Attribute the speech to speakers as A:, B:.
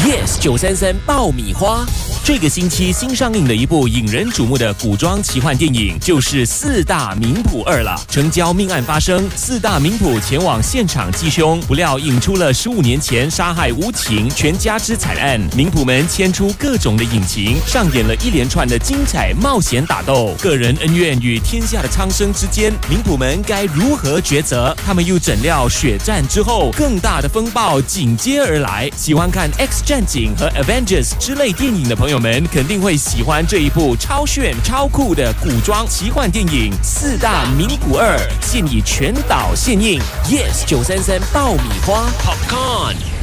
A: Yes 933爆米花。这个星期新上映的一部引人瞩目的古装奇幻电影，就是《四大名捕2》了。城郊命案发生，四大名捕前往现场缉凶，不料引出了15年前杀害无情全家之惨案。名捕们牵出各种的隐情，上演了一连串的精彩冒险打斗，个人恩怨与天下的苍生之间，名捕们该如何抉择？他们又怎料血战之后，更大的风暴紧接而来。喜欢看 X 战警和 Avengers 之类电影的朋友们，肯定会喜欢这一部超炫超酷的古装奇幻电影《四大名捕2》，现已全岛限映。Yes 933爆米花 Popcorn。